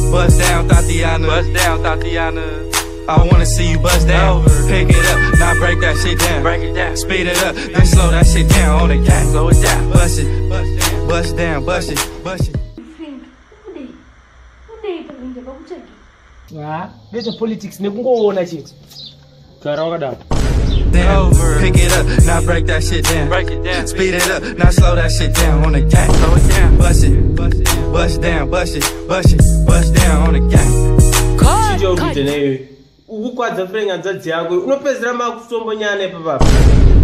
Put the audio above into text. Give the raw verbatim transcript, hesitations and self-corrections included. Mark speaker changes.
Speaker 1: Bust down, Tatiana. Bust down, Tatiana. I wanna see you bust down. Pick it up, now break that shit down. Break it down. Speed it up, then slow that shit down on the gang. Slow it down. Bust it, bust down, bust it, bust it.
Speaker 2: Ah, this is politics. Ne kungo ona chicks. Karanga da.
Speaker 1: Over. Pick it up, now break that shit down. Break it down. Speed it up, now slow that shit down on the gang. Slow it down. Bust it, bust down, bust it, bust it, bust down on the gang.
Speaker 2: Chijo bitene. Ukwadza frenga dzadzi yako. Unopezera makusombo nyane papa.